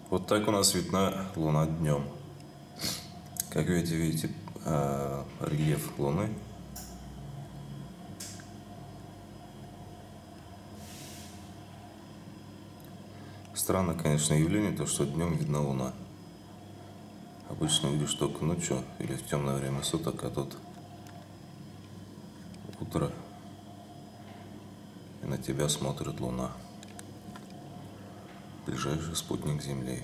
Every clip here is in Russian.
Вот так у нас видна Луна днем. Как видите, рельеф Луны. Странно, конечно, явление, то, что днем видна Луна. Обычно видишь только ночью или в темное время суток, а тут утро, и на тебя смотрит Луна. Ближайший спутник Земли.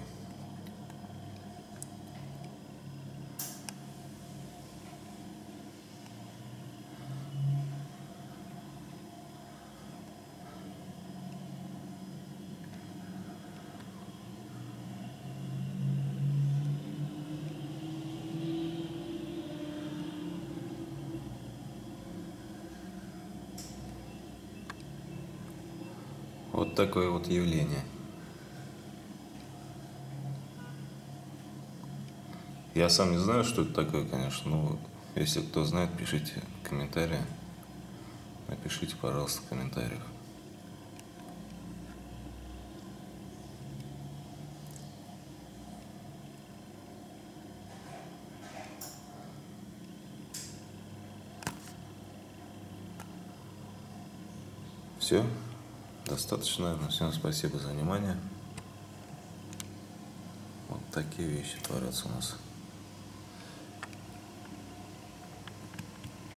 Вот такое вот явление. Я сам не знаю, что это такое, конечно, но если кто знает, пишите комментарии. Напишите, пожалуйста, в комментариях. Все, достаточно, наверное. Всем спасибо за внимание. Вот такие вещи творятся у нас.